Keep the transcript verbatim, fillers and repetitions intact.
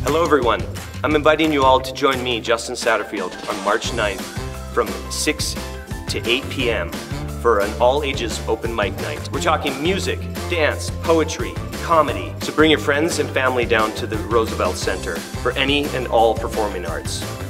Hello everyone. I'm inviting you all to join me, Justin Satterfield, on March ninth from six to eight p m for an all-ages open mic night. We're talking music, dance, poetry, comedy. So bring your friends and family down to the Roosevelt Center for any and all performing arts.